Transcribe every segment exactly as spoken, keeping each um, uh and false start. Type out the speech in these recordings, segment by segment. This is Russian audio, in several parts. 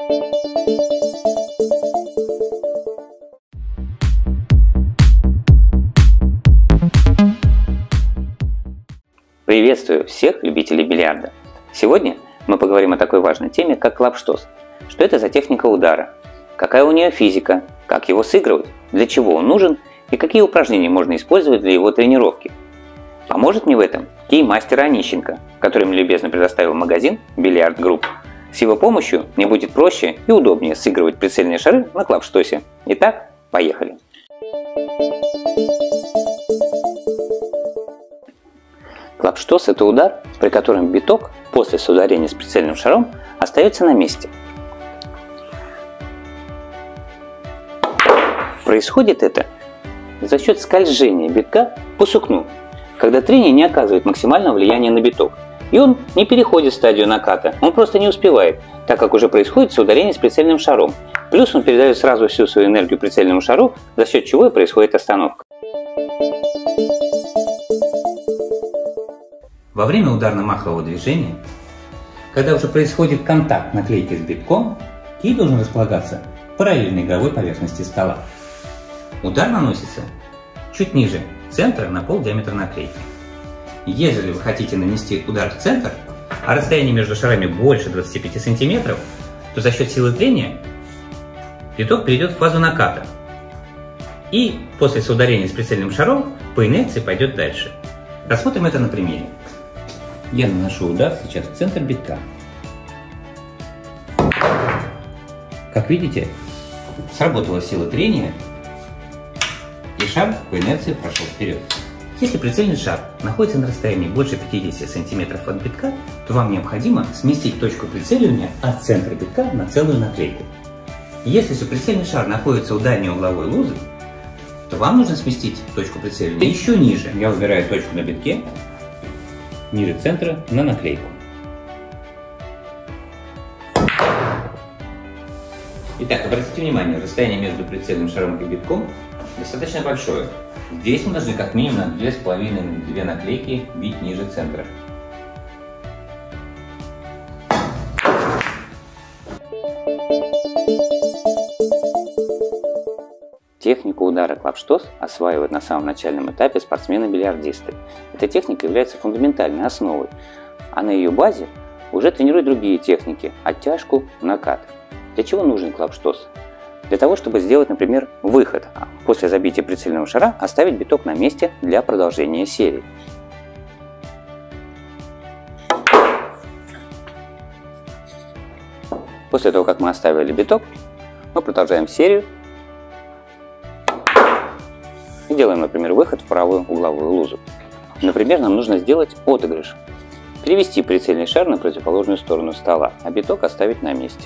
Приветствую всех любителей бильярда! Сегодня мы поговорим о такой важной теме, как клапштос. Что это за техника удара? Какая у нее физика? Как его сыгрывать? Для чего он нужен? И какие упражнения можно использовать для его тренировки? Поможет мне в этом кей-мастер Онищенко, который мне любезно предоставил магазин Бильярд Групп. С его помощью мне будет проще и удобнее сыгрывать прицельные шары на клапштосе. Итак, поехали! Клапштос – это удар, при котором биток после соударения с прицельным шаром остается на месте. Происходит это за счет скольжения битка по сукну, когда трение не оказывает максимального влияния на биток, и он не переходит в стадию наката, он просто не успевает, так как уже происходит соударение с прицельным шаром. Плюс он передает сразу всю свою энергию прицельному шару, за счет чего и происходит остановка. Во время ударно-махового движения, когда уже происходит контакт наклейки с битком, кей должен располагаться параллельно игровой поверхности стола. Удар наносится чуть ниже центра на пол диаметра наклейки. Если вы хотите нанести удар в центр, а расстояние между шарами больше двадцати пяти сантиметров, то за счет силы трения биток перейдет в фазу наката. И после соударения с прицельным шаром по инерции пойдет дальше. Рассмотрим это на примере. Я наношу удар сейчас в центр битка. Как видите, сработала сила трения, и шар по инерции прошел вперед. Если прицельный шар находится на расстоянии больше пятидесяти сантиметров от битка, то вам необходимо сместить точку прицеливания от центра битка на целую наклейку. Если же прицельный шар находится у дальней угловой лузы, то вам нужно сместить точку прицеливания еще ниже. Я выбираю точку на битке, ниже центра на наклейку. Итак, обратите внимание, расстояние между прицельным шаром и битком достаточно большое. Здесь мы должны как минимум на две с половиной две наклейки бить ниже центра. Технику удара клапштос осваивают на самом начальном этапе спортсмены-бильярдисты. Эта техника является фундаментальной основой, а на ее базе уже тренируют другие техники – оттяжку, накат. Для чего нужен клапштос? Для того, чтобы сделать, например, выход, а после забития прицельного шара оставить биток на месте для продолжения серии. После того, как мы оставили биток, мы продолжаем серию и делаем, например, выход в правую угловую лузу. Например, нам нужно сделать отыгрыш. Перевести прицельный шар на противоположную сторону стола, а биток оставить на месте.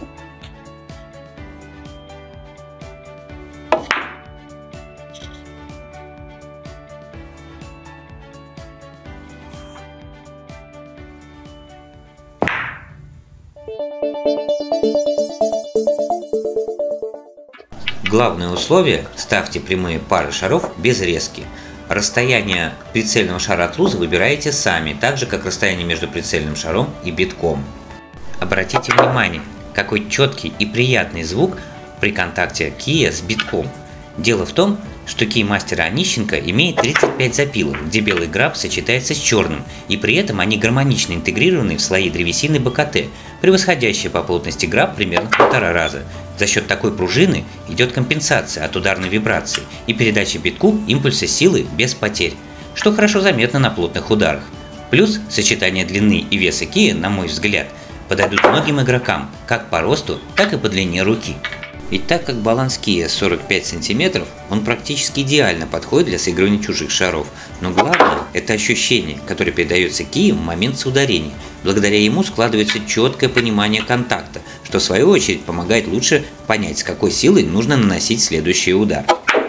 Главное условие – ставьте прямые пары шаров без резки. Расстояние прицельного шара от лузы выбираете сами, так же как расстояние между прицельным шаром и битком. Обратите внимание, какой четкий и приятный звук при контакте кия с битком. Дело в том, что кей-мастер Онищенко имеет тридцать пять запилок, где белый граб сочетается с черным, и при этом они гармонично интегрированы в слои древесины БКТ, превосходящие по плотности граб примерно в полтора раза. За счет такой пружины идет компенсация от ударной вибрации и передача битку импульса силы без потерь, что хорошо заметно на плотных ударах. Плюс сочетание длины и веса кия, на мой взгляд, подойдут многим игрокам, как по росту, так и по длине руки. Ведь так как баланс кия сорок пять сантиметров, он практически идеально подходит для сыгрывания чужих шаров. Но главное – это ощущение, которое передается кию в момент соударения. Благодаря ему складывается четкое понимание контакта, что в свою очередь помогает лучше понять, с какой силой нужно наносить следующий удар.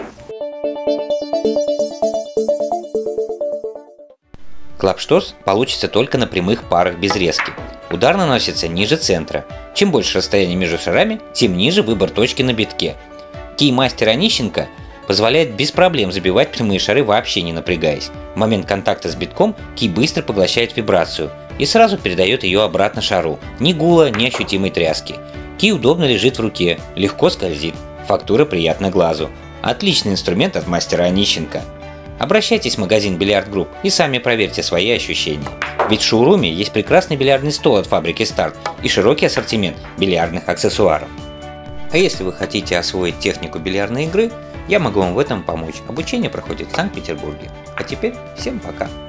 Клапштос получится только на прямых парах без резки. Удар наносится ниже центра. Чем больше расстояние между шарами, тем ниже выбор точки на битке. Кей-мастер Онищенко позволяет без проблем забивать прямые шары, вообще не напрягаясь. В момент контакта с битком кей быстро поглощает вибрацию. и сразу передает ее обратно шару. Ни гула, ни ощутимой тряски. Ки удобно лежит в руке, легко скользит, фактура приятна глазу. Отличный инструмент от мастера Онищенко. Обращайтесь в магазин Бильярд Групп и сами проверьте свои ощущения. Ведь в шоуруме есть прекрасный бильярдный стол от фабрики Старт и широкий ассортимент бильярдных аксессуаров. А если вы хотите освоить технику бильярдной игры, я могу вам в этом помочь. Обучение проходит в Санкт-Петербурге. А теперь всем пока!